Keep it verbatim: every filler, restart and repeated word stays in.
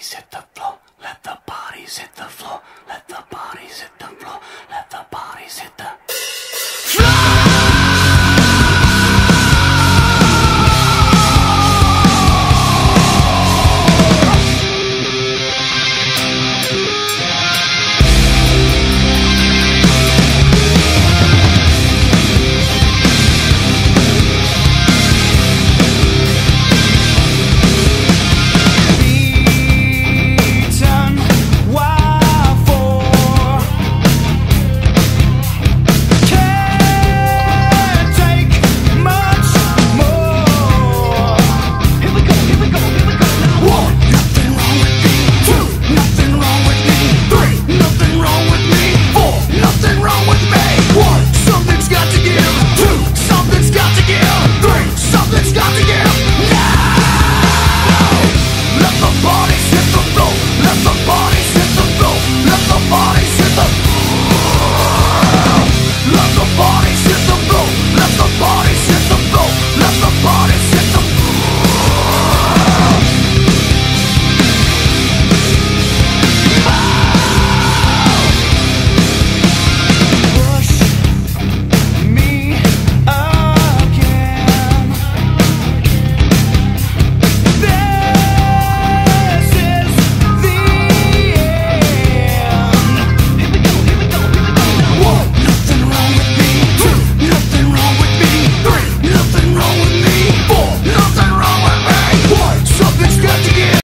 bodies hit the floor. Let the bodies hit the floor. Let the bodies hit the floor. Let the bodies hit the floor. Let the bodies hit the floor. Let the bodies hit the